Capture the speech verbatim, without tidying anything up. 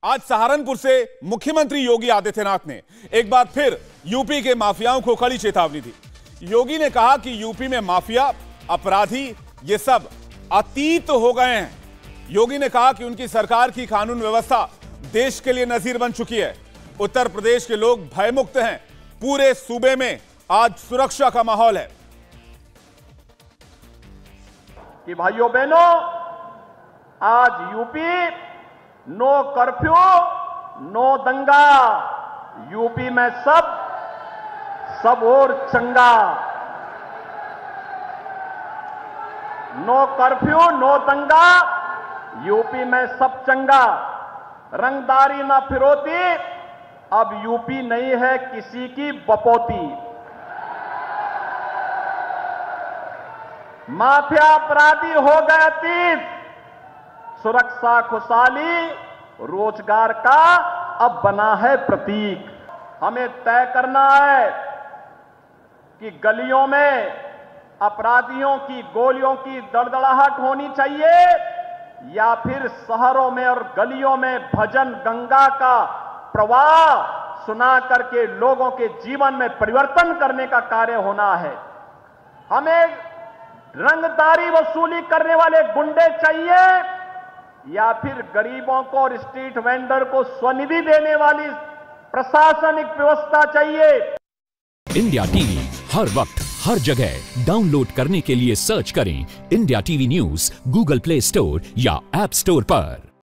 आज सहारनपुर से मुख्यमंत्री योगी आदित्यनाथ ने एक बार फिर यूपी के माफियाओं को कड़ी चेतावनी दी। योगी ने कहा कि यूपी में माफिया, अपराधी ये सब अतीत हो गए हैं। योगी ने कहा कि उनकी सरकार की कानून व्यवस्था देश के लिए नजीर बन चुकी है। उत्तर प्रदेश के लोग भयमुक्त हैं। पूरे सूबे में आज सुरक्षा का माहौल है। कि भाइयों बहनों, आज यूपी नो कर्फ्यू, नो दंगा। यूपी में सब सब और चंगा। नो कर्फ्यू, नो दंगा, यूपी में सब चंगा। रंगदारी ना फिरौती, अब यूपी नहीं है किसी की बपौती। माफिया अपराधी हो गए अतीत, सुरक्षा खुशहाली रोजगार का अब बना है प्रतीक। हमें तय करना है कि गलियों में अपराधियों की गोलियों की दड़दड़ाहट होनी चाहिए या फिर शहरों में और गलियों में भजन गंगा का प्रवाह सुना करके लोगों के जीवन में परिवर्तन करने का कार्य होना है। हमें रंगदारी वसूली करने वाले गुंडे चाहिए या फिर गरीबों को और स्ट्रीट वेंडर को स्वनिधि देने वाली प्रशासनिक व्यवस्था चाहिए। इंडिया टीवी हर वक्त हर जगह डाउनलोड करने के लिए सर्च करें India TV news Google Play Store या ऐप स्टोर पर।